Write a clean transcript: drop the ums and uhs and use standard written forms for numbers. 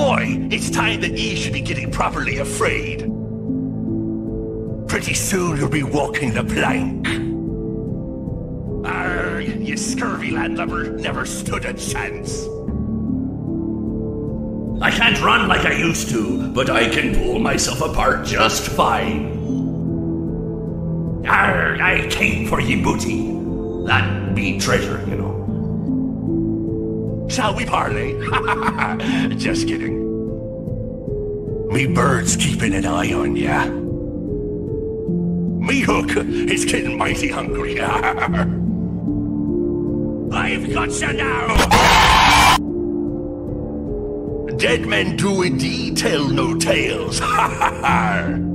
boy, it's time that ye should be getting properly afraid. Pretty soon you'll be walking the plank. Arr, you scurvy landlubber, never stood a chance. I can't run like I used to, but I can pull myself apart just fine. Arr, I came for ye booty. That be treasure, you know. Shall we parley? Just kidding. Me bird's keeping an eye on ya. Me hook is getting mighty hungry. I've got ya now! Dead men do indeed tell no tales.